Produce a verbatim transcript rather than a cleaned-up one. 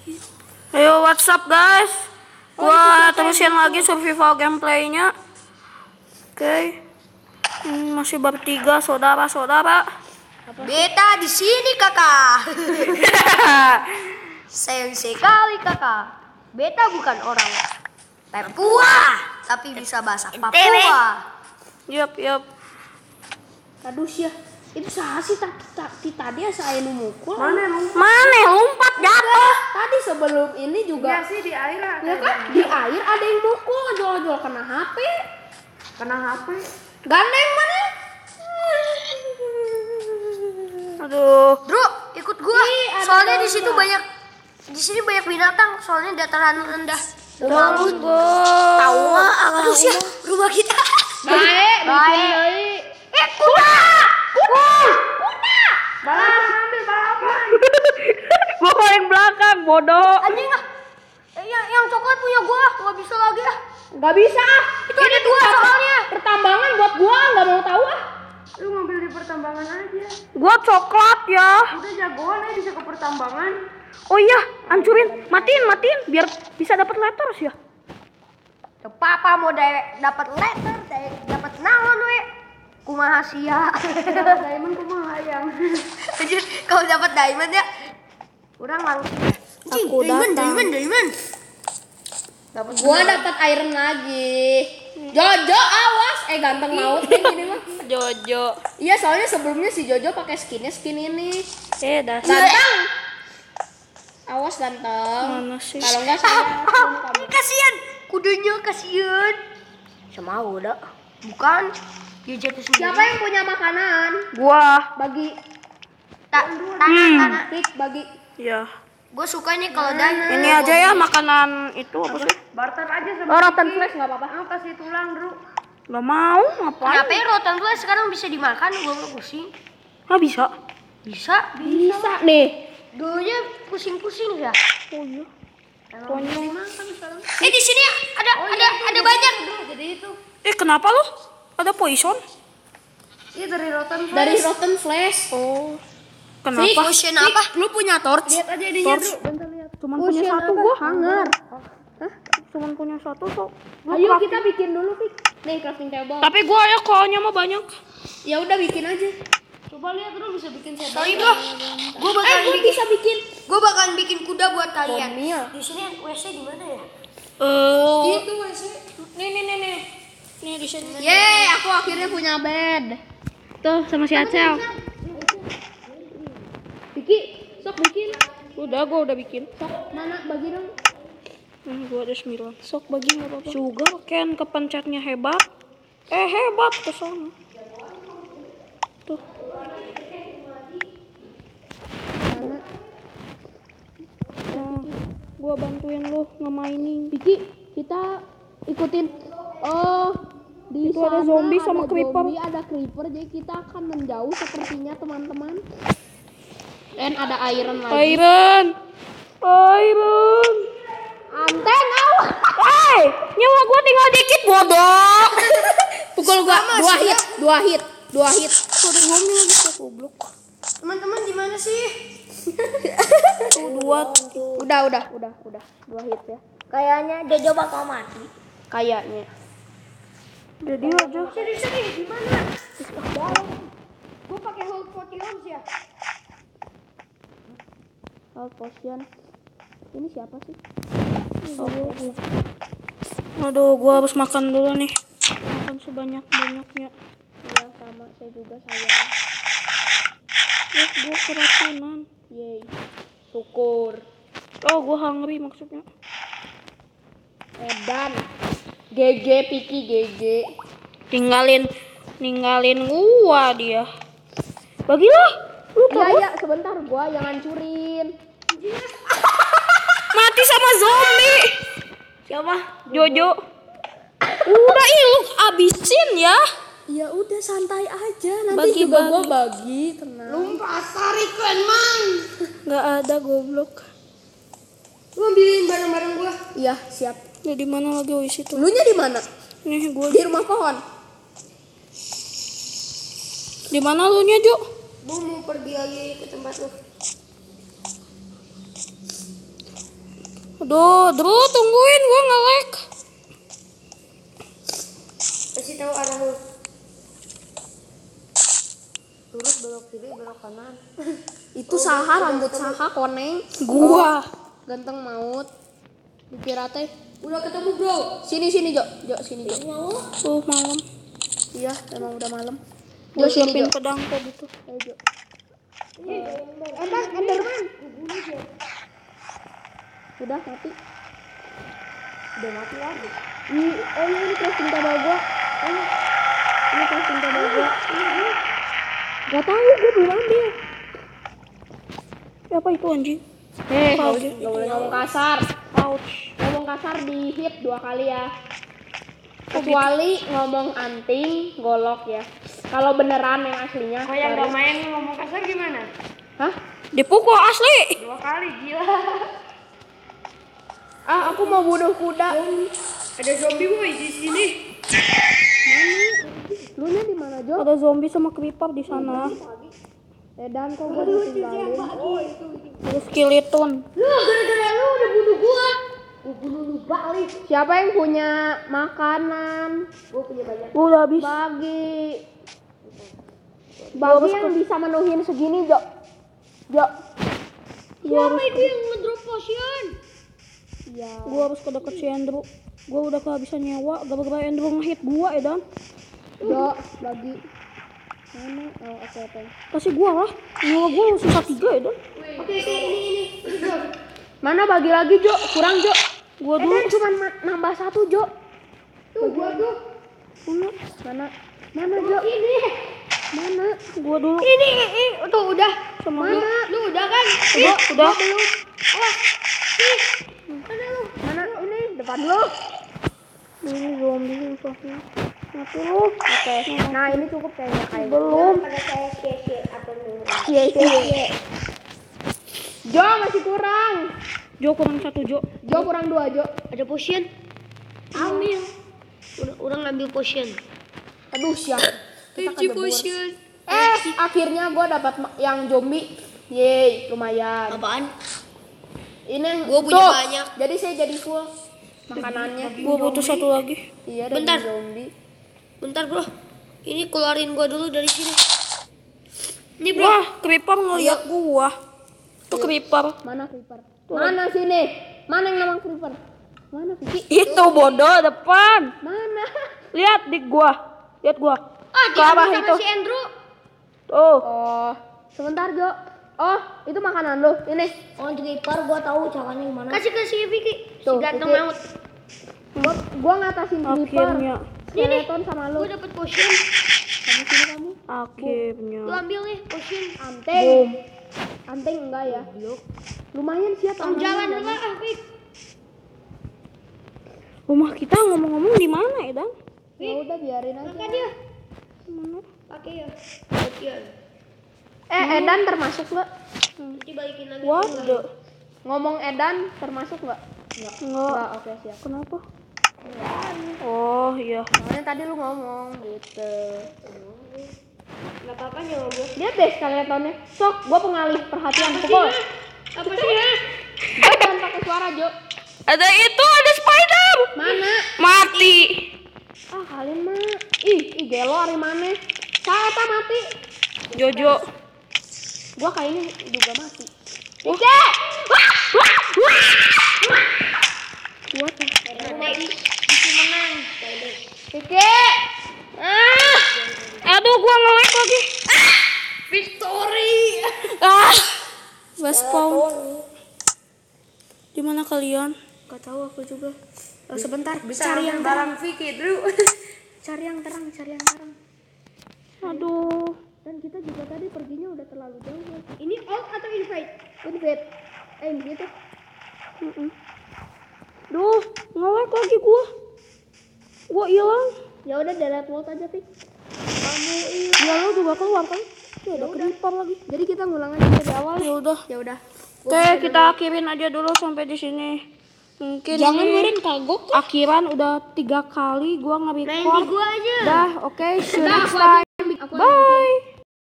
Ayo WhatsApp guys. Gua terusin lagi survival gameplaynya. Oke. Okay. Hmm, masih bertiga saudara-saudara. Beta di sini kakak. Sayang sekali kakak. Beta bukan orang Papua, tapi bisa bahasa Papua. Yup yup. Aduh ya, itu sah sih tadi tadi saya nu mukul. Mana lompat? Mana lompat jatuh? Tadi sebelum ini juga. Ya sih di air ada. Ya kan? Di air ada yang mukul, jual-jual kena H P. Kena H P. Gandeng mana? Aduh. Bro, ikut gua. Soalnya di situ banyak, di sini banyak binatang. Soalnya dataran rendah. Bangun gua. Tahu nggak? Aduh sih, rumah kita. Baik, Baik. Eh kuda, kuda, kuda. Balapan ambil balapan. Gua paling belakang bodoh. Anjing ah. Eh, yang, yang coklat punya gua, nggak bisa lagi ah. Gak bisa. Itu ada dua soalnya. Pertambangan buat gua, nggak mau tahu ah. Lu ngambil di pertambangan aja. Gua coklat ya. Udah jagoan aja bisa ke pertambangan. Oh iya, hancurin, matiin, matiin biar bisa dapat letters ya. Papa mau dapat letter, dapat naon we. Kumaha sia. Diamond kumaha hayang. Anjir, kalau dapat diamond ya. Kurang langsung. Aku diamond, datang. diamond, diamond. Dapat Gua dapat iron lagi. Jojo awas, eh ganteng maut deh ini mah. Jojo. Iya soalnya sebelumnya si Jojo pakai skinnya skin ini. Eh, dasar. Ganteng. Awas ganteng. Mana sih? Kalau enggak saya bunuh kamu. Kasian, kudanya kasian. Sama udah. Bukan. Dia jatuh sendiri. Siapa yang punya makanan? Gua. Bagi Tak, tanah, tanah. Tik bagi. Ya. Gue suka nih kalau dan Ini aja ya makanan itu apa sih? Barter aja sama. Oh, rotten flesh enggak apa-apa. Aku kasih tulang, Bro. Gak mau, ngapain? Kenapa ya rotan flash sekarang bisa dimakan? Gue nggak pusing. Nggak bisa. Bisa, Bisa nih. dulunya pusing-pusing ya. Oh iya. Konyol. Eh di sini ada ada ada banyak. Jadi itu. Eh kenapa lu? Ada poison? Iya dari rotan flash. Dari rotten flesh. Oh. Kenapa? Potion apa? Lu punya torch? Lihat aja ininya, Torch. Bro. Bentar lihat. Cuman punya Potion satu apa? gua. Hanger. Cuman punya satu kok. Gua Ayo crafting. kita bikin dulu, Fik. Nih crafting table. Tapi gua ya koalnya mah banyak. Ya udah bikin aja. Coba lihat Bro bisa bikin saya. Sorry bro, gue Eh, bakalan gue bikin, bisa bikin. gue bakalan bikin kuda buat kalian. Bomil. Di sini W C di mana ya? Eh, Itu W C. nih nih nih nih. Nih di sini. Yeay, aku akhirnya punya bed. Tuh sama si Acel. Bikin, sok bikin. Udah, gua udah bikin. Sok, mana bagi dong. Nih gua ada sembilan. Sok bagi nggak apa-apa. Sugar can kepencetnya hebat. Eh hebat kesana. Tuh. Mana? Nah, gua bantuin lu ngemainin. Biki, kita ikutin. Oh, di Itu sana ada zombie sama ada creeper. zombie, ada creeper, jadi kita akan menjauh sepertinya teman-teman. Dan ada iron lagi. Iron. Iron. Anteng, awas. Hey, nyawa gua tinggal dikit bodoh. Pukul gua dua hit, dua hit, dua hit. Udah zombie lagi kok goblok. Teman-teman di mana sih? Tuh dua. Udah, udah, udah, udah, dua hit ya. Kayaknya Jojo bakal mati. Kayaknya. Jadi aja. Sini-sini di mana? Gue pakai hold forty ounce ya. Health potion. Ini siapa sih? Aduh. Aduh, gua harus makan dulu nih. Makan sebanyak-banyaknya. Iya, sama saya juga sayang. Eh, gua keracunan. Yeay. Syukur. Oh, gua hungry maksudnya. Edan. G G Piki G G. Tinggalin ninggalin gua dia. Bagilah. Lu Iya, iya, sebentar gua yang hancurin. mati sama zombie. Siapa? Jojo. Udah ih, lu abisin ya. Ya udah santai aja, nanti Bagi, juga bagi. gua bagi, tenang. Lumpat tarikan man. Nggak ada goblok. Lu ambilin barang-barang gue. Iya, siap. Ya di mana lagi wis itu? Lu nya di mana? Nih gua Di rumah pohon. di mana lu nya, Jo? Gue mau pergi lagi ke tempat lu. Aduh, Dru, tungguin, gua nge-lag. Kasih tahu arah lu. Lurus belok kiri belok kanan. Itu saha rambut saha koneng. Gua. Ganteng maut. Dikira teh. Udah ketemu bro. Sini sini Jo. Jo sini Jo. Tuh malam. Iya, emang udah malam. Gua Jo sini siapin Jo. pedang kok gitu. Ayo Jo. Endan, Enderman. Udah mati. Udah mati lagi. Ini, oh ini, ini crafting table gua. Oh, ini crafting table gua. Gak tahu, gue belum ambil. Apa itu anjing? Heh, Ouch. gak boleh ngomong kasar. Ouch. Ngomong kasar di hit dua kali ya. Kecuali ngomong anting, golok ya. Kalau beneran yang aslinya. Oh yang baru- gak main ngomong kasar gimana? Hah? Dipukul asli. Dua kali gila. Ah, aku mau bunuh kuda. Ada zombie boy di sini. Lu nya di mana Jo? Ada zombie sama creeper di sana. Edan kok gua ditinggalin. Ada skeleton. Lu gara-gara lu udah bunuh gua. Gua bunuh lu balik. Siapa yang punya makanan? Gua punya banyak. Gua udah habis. Bagi. Bagi yang bisa menuhin segini Jo. Jo. Gua harus Itu yang ngedrop potion. Ya. gua harus ke deket si Andrew. Gua udah kehabisan nyawa. Gara-gara Andrew ngehit gua ya dan. Jo, bagi. Mana? Oh, oke oke. Kasih gua lah. Nyawa gua sisa tiga ya dan. Oke oke ini ini. Ini Mana bagi lagi Jo? Kurang Jo. Gua dulu. Edan cuma ma- nambah satu Jo. tuh gua tuh. Mana? Mana? Mana Jo? Ini. Mana? Gua dulu. Ini ini tuh udah. Sama Mana? gua. Lu udah kan? Gua udah. Mana? Ini depan lu. Ini zombie susahnya. Mati lu. Oke. Nah, ini cukup kayaknya kayak. Belum. Ada kayak kayak apa nih? Iya, iya. Jo masih kurang. Jo kurang satu Jo. Jo kurang dua Jo. Ada potion. Ambil. Udah udah ngambil potion. Aduh siap. Kita Fifty kedebur. potion. Eh, akhirnya gua dapat ma- yang zombie. Yeay, lumayan. Apaan? Ini Gua punya tuh, banyak. Jadi saya jadi full makanannya. Gua butuh satu lagi. Iya, Bentar. dari zombie. Bentar bro. Ini keluarin gua dulu dari sini. Ini bro. Wah, creeper ngeliat gua. Tuh creeper. Mana creeper? Mana sini? Mana yang namanya creeper? Mana Vicky? Itu bodoh depan. Mana? Lihat di gua. Lihat gua. Ah, Ke arah diambil itu. sama si Andrew. Tuh. Oh, sebentar Jo. Oh, itu makanan lu. Ini. Oh, creeper gua tahu caranya gimana. Kasih ke si Vicky. Si Tuh, ganteng Vicky. maut. Gua, gua ngatasin creeper. Akhirnya. Skeleton sama lu. Gua dapet potion. Kamu sini kamu. Akhirnya. Lu ambil nih potion. Anting. Boom. Anting enggak ya? Lumayan sih ya. Kamu tangannya. jalan dulu ah, Vick. Rumah kita ngomong-ngomong di mana ya, Dan? Ya udah biarin aja. Makan dia. Mana? Pakai ya. Potion. Eh, Edan termasuk nggak? Nanti balikin lagi. Waduh. Ngomong Edan termasuk nggak? Nggak. Enggak. Nggak, oke siap. Kenapa? Oh iya. Soalnya tadi lu ngomong gitu. Gak apa-apa nyawa gua. Lihat deh skeletonnya. Sok, gua pengalih perhatian. Pukul. Apa sih ya? Jo, jangan pakai suara Jo. Ada itu, ada spider. Mana? Mati. Ah kalian mah. Ih, ih gelo hari mana? Saya tak mati. Jojo. Gua kayaknya juga mati. Oke. Gua tuh. Nanti bisa menang. Oke. Ah. Aduh, gua nge-lag lagi. Victory. Ah. Gak spawn. Di mana kalian? Gak tahu aku juga. Oh, sebentar. Bisa Cari yang barang terang. Vicky dulu. Cari yang terang, cari yang terang. Aduh. Dan kita juga tadi perginya udah terlalu jauh ya. Ini all atau invite? Invite. Eh, gitu. Mm-mm. Duh, nge-lag lagi gua. Gua hilang. Ya udah delete world aja, Fik. Ya lu juga keluar kan? Ya ada creeper lagi. Jadi kita ngulang aja dari awal. Ya udah. Ya udah. Oke, kita akhirin aja dulu sampai di sini. Mungkin Jangan ini Meren kagok. akhiran udah tiga kali gua Main di nge-record. gua aja. Dah, oke, see you Dah, next aku aja time. yang bikin- aku aja yang bikin. Bye.